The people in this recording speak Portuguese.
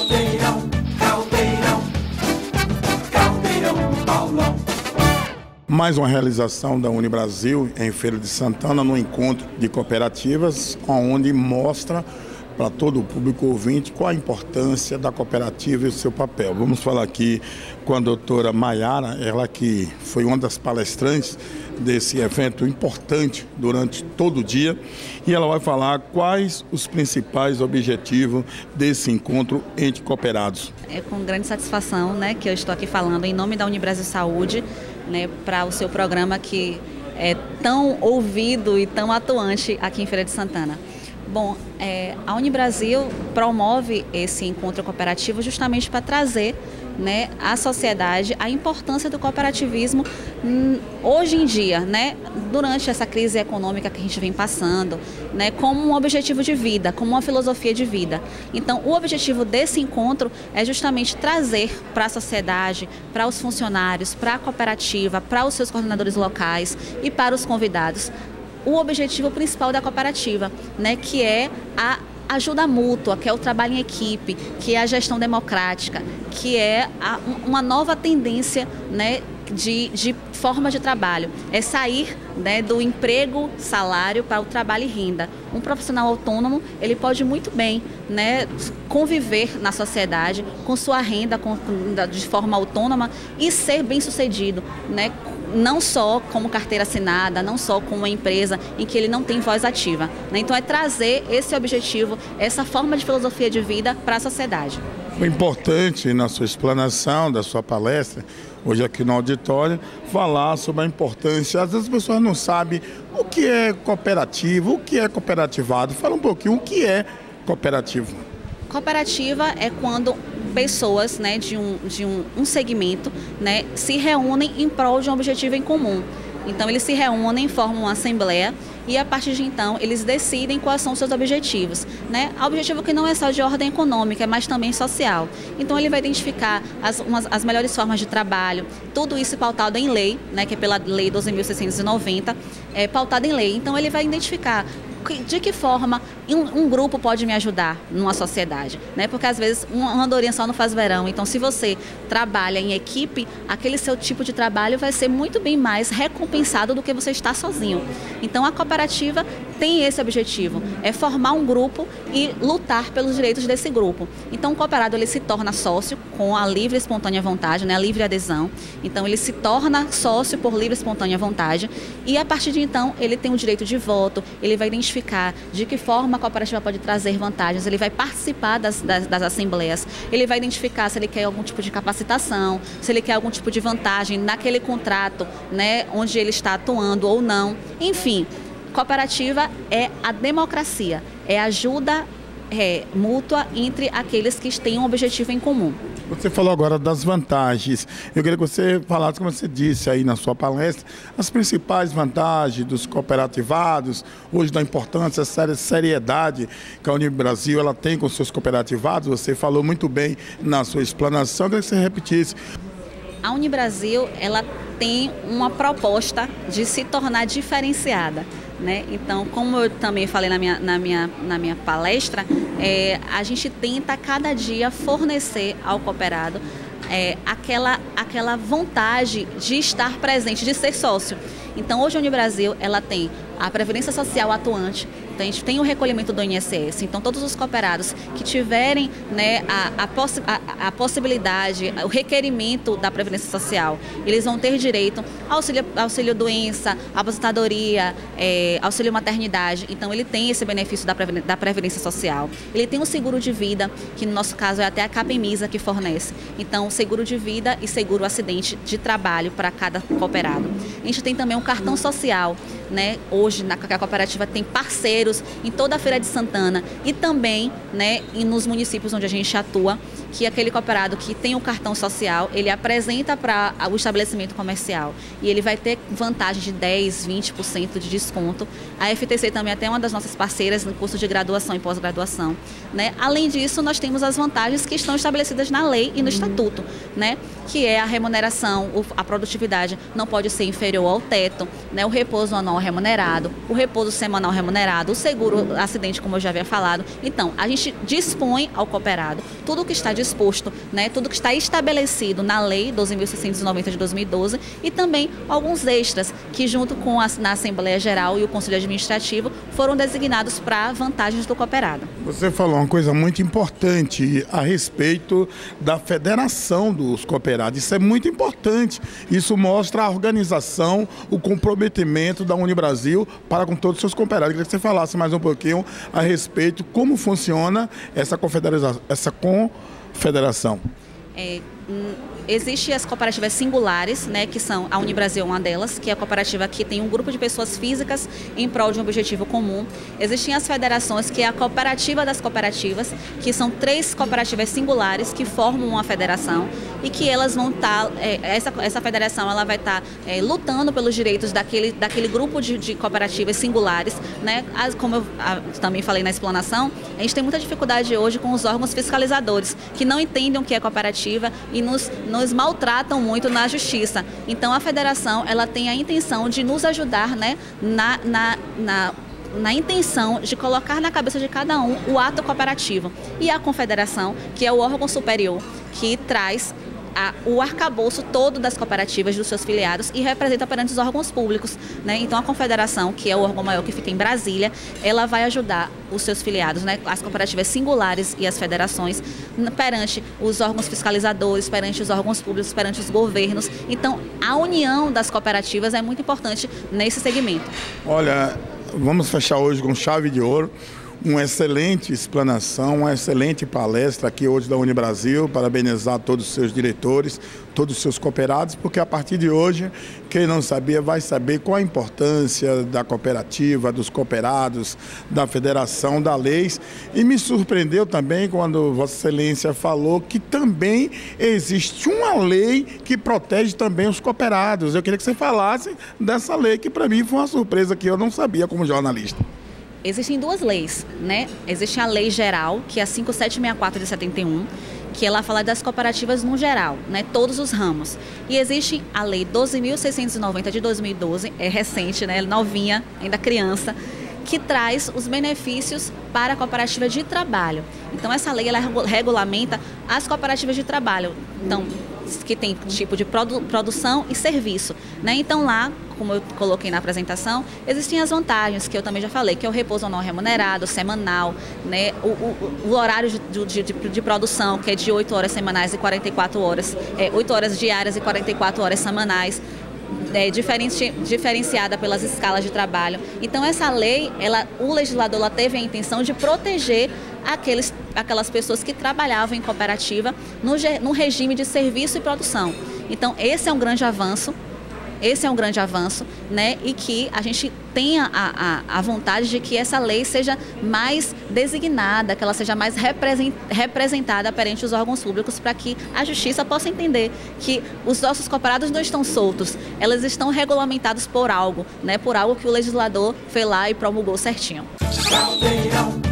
Caldeirão, caldeirão, caldeirão do Paulão. Mais uma realização da Unibrasil em Feira de Santana, no encontro de cooperativas, onde mostra para todo o público ouvinte qual a importância da cooperativa e o seu papel. Vamos falar aqui com a doutora Maiara, ela que foi uma das palestrantes desse evento importante durante todo o dia, e ela vai falar quais os principais objetivos desse encontro entre cooperados. É com grande satisfação, né, que eu estou aqui falando em nome da Unibrasil Saúde, né, para o seu programa que é tão ouvido e tão atuante aqui em Feira de Santana. Bom, a Unibrasil promove esse encontro cooperativo justamente para trazer, né, à sociedade a importância do cooperativismo hoje em dia, né, durante essa crise econômica que a gente vem passando, né, como um objetivo de vida, como uma filosofia de vida. Então, o objetivo desse encontro é justamente trazer para a sociedade, para os funcionários, para a cooperativa, para os seus coordenadores locais e para os convidados, o objetivo principal da cooperativa, né, que é a ajuda mútua, que é o trabalho em equipe, que é a gestão democrática, que é uma nova tendência, né, de forma de trabalho. É sair, né, do emprego, salário para o trabalho e renda. Um profissional autônomo, ele pode muito bem, né, conviver na sociedade com sua renda de forma autônoma e ser bem-sucedido, né, não só como carteira assinada, não só com uma empresa em que ele não tem voz ativa, né? Então é trazer esse objetivo, essa forma de filosofia de vida para a sociedade. Foi importante na sua explanação da sua palestra, hoje aqui no auditório, falar sobre a importância. Às vezes as pessoas não sabem o que é cooperativo, o que é cooperativado. Fala um pouquinho o que é cooperativo. Cooperativa é quando pessoas, né, de um segmento, né, se reúnem em prol de um objetivo em comum. Então eles se reúnem, formam uma assembleia e a partir de então eles decidem quais são os seus objetivos, né? O objetivo que não é só de ordem econômica, mas também social. Então ele vai identificar as melhores formas de trabalho, tudo isso pautado em lei, né, que é pela Lei 12.690, pautado em lei. Então ele vai identificar de que forma um grupo pode me ajudar numa sociedade, né? Porque às vezes uma andorinha só não faz verão. Então, se você trabalha em equipe, aquele seu tipo de trabalho vai ser muito bem mais recompensado do que você estar sozinho. Então, a cooperativa tem esse objetivo, é formar um grupo e lutar pelos direitos desse grupo. Então, o cooperado ele se torna sócio com a livre e espontânea vontade, né? A livre adesão. Então, ele se torna sócio por livre e espontânea vontade e a partir de então ele tem o direito de voto, ele vai identificar de que forma a cooperativa pode trazer vantagens, ele vai participar das assembleias, ele vai identificar se ele quer algum tipo de capacitação, se ele quer algum tipo de vantagem naquele contrato, né, onde ele está atuando ou não. Enfim, cooperativa é a democracia, é a ajuda mútua entre aqueles que têm um objetivo em comum. Você falou agora das vantagens. Eu queria que você falasse, como você disse aí na sua palestra, as principais vantagens dos cooperativados, hoje da importância, a seriedade que a Unibrasil ela tem com seus cooperativados. Você falou muito bem na sua explanação, eu queria que você repetisse. A Unibrasil ela tem uma proposta de se tornar diferenciada, né? Então, como eu também falei na minha palestra, a gente tenta a cada dia fornecer ao cooperado aquela vontade de estar presente, de ser sócio. Então, hoje a Unibrasil ela tem a Previdência Social atuante, então a gente tem o recolhimento do INSS. Então, todos os cooperados que tiverem, né, a possibilidade, o requerimento da Previdência Social, eles vão ter direito ao auxílio doença, aposentadoria, auxílio maternidade. Então, ele tem esse benefício da Previdência Social. Ele tem o seguro de vida, que no nosso caso é até a Capemisa que fornece. Então, seguro de vida e seguro acidente de trabalho para cada cooperado. A gente tem também um cartão social, né? Hoje a cooperativa tem parceiros em toda a Feira de Santana e também, né, nos municípios onde a gente atua, que aquele cooperado que tem o cartão social, ele apresenta para o estabelecimento comercial e ele vai ter vantagem de 10%, 20% de desconto. A FTC também é até uma das nossas parceiras no curso de graduação e pós-graduação, né? Além disso, nós temos as vantagens que estão estabelecidas na lei e no estatuto, né? Que é a remuneração, a produtividade não pode ser inferior ao teto, né? O repouso anual anual remunerado, o repouso semanal remunerado, o seguro acidente, como eu já havia falado. Então, a gente dispõe ao cooperado tudo o que está disposto, né, tudo que está estabelecido na Lei 12.690 de 2012 e também alguns extras que, junto com na Assembleia Geral e o Conselho Administrativo, foram designados para vantagens do cooperado. Você falou uma coisa muito importante a respeito da federação dos cooperados. Isso é muito importante. Isso mostra a organização, o comprometimento da Unibrasil para com todos os seus cooperados. Eu queria que você falasse mais um pouquinho a respeito de como funciona essa confederação. Existem as cooperativas singulares, né, que são a Unibrasil, uma delas, que é a cooperativa que tem um grupo de pessoas físicas em prol de um objetivo comum. Existem as federações, que é a cooperativa das cooperativas, que são 3 cooperativas singulares que formam uma federação e que elas vão estar, essa federação ela vai estar lutando pelos direitos daquele grupo de cooperativas singulares, né? Como eu também falei na explanação, a gente tem muita dificuldade hoje com os órgãos fiscalizadores, que não entendem o que é cooperativa e nos maltratam muito na justiça. Então a federação ela tem a intenção de nos ajudar, né, na intenção de colocar na cabeça de cada um o ato cooperativo. E a confederação, que é o órgão superior que traz o arcabouço todo das cooperativas, dos seus filiados e representa perante os órgãos públicos, né? Então a confederação, que é o órgão maior que fica em Brasília, ela vai ajudar os seus filiados, né? As cooperativas singulares e as federações perante os órgãos fiscalizadores, perante os órgãos públicos, perante os governos. Então a união das cooperativas é muito importante nesse segmento. Olha, vamos fechar hoje com chave de ouro. Uma excelente explanação, uma excelente palestra aqui hoje da Unibrasil, parabenizar todos os seus diretores, todos os seus cooperados, porque a partir de hoje, quem não sabia vai saber qual a importância da cooperativa, dos cooperados, da federação, da leis. E me surpreendeu também quando Vossa Excelência falou que também existe uma lei que protege também os cooperados. Eu queria que você falasse dessa lei, que para mim foi uma surpresa que eu não sabia como jornalista. Existem 2 leis, né? Existe a Lei Geral, que é a 5764 de 71, que ela fala das cooperativas no geral, né? Todos os ramos. E existe a Lei 12.690 de 2012, é recente, né? Novinha, ainda criança, que traz os benefícios para a cooperativa de trabalho. Então, essa lei ela regulamenta as cooperativas de trabalho, então, que tem tipo de produção e serviço, né? Então, lá, como eu coloquei na apresentação, existem as vantagens, que eu também já falei, que é o repouso anual remunerado, semanal, né? O horário de produção, que é de 8 horas semanais e 44 horas, 8 horas diárias e 44 horas semanais, diferenciada pelas escalas de trabalho. Então, essa lei, o legislador teve a intenção de proteger aquelas pessoas que trabalhavam em cooperativa no regime de serviço e produção. Então, esse é um grande avanço. Né? E que a gente tenha a vontade de que essa lei seja mais designada, que ela seja mais representada perante os órgãos públicos, para que a justiça possa entender que os nossos cooperados não estão soltos, elas estão regulamentados por algo, né? Por algo que o legislador foi lá e promulgou certinho. Caldeirão.